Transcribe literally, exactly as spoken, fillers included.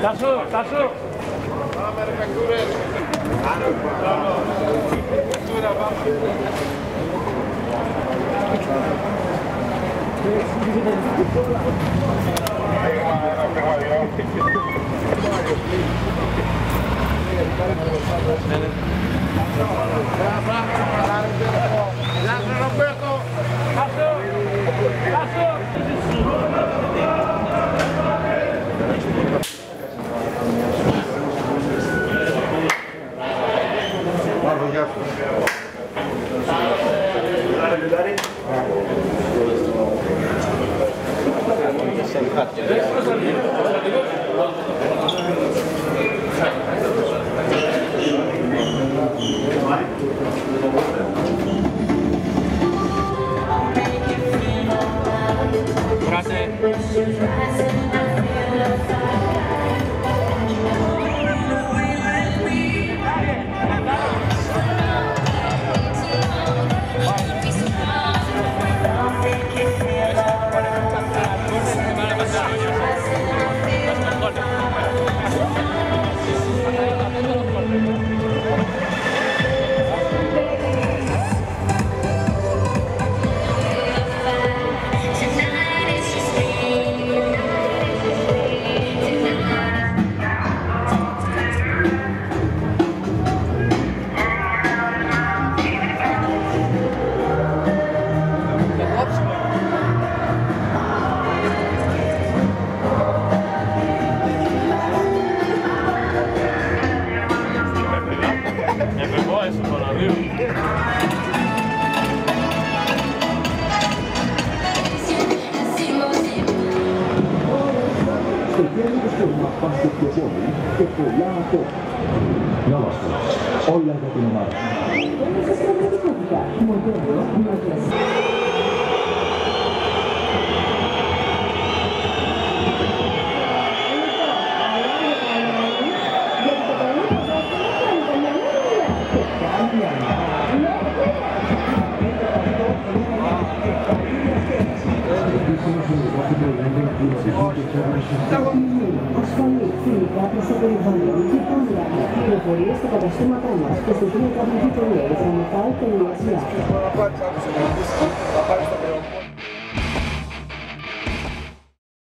Τάσο, Τάσο. Πάμε ρε κακτούρες. Κακτούρα, πάμε. Grazie Roberto! Tasso! Tasso! Guarda, gatto. Και πολλά ακόμα. Νόμαστε. Όλα για την ομάδα. Είναι σε πραγματικότητα. Μοντέλο, μοντέλο. Ασφαλή, φιλικά προς το περιβάλλον και πάντα πληροφορίες στα καταστήματά μας και στο δύο γραμμή γειτονία, γραμματάι τελεία τζι άρ.